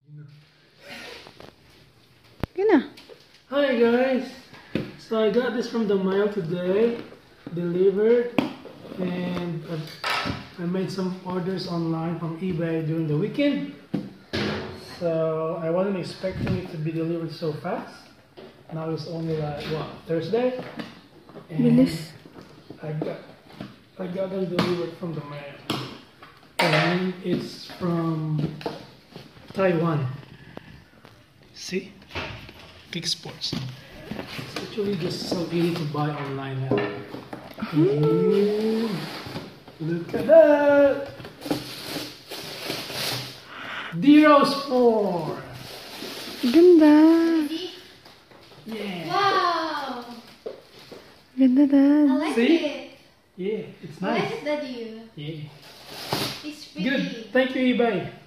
Hi guys, so I got this from the mail today, delivered, and I made some orders online from eBay during the weekend. So I wasn't expecting it to be delivered so fast. Now it's only like Thursday, and I got them delivered from the mail, and it's from Taiwan. See? Kick Sports. It's actually just so easy to buy online now. And look at that! Dirosport! Ganda! Yeah! Wow! Ganda, Dad. I like See? it. Yeah, it's I nice. like it, Daddy. Yeah. It's pretty. Good. Thank you, eBay.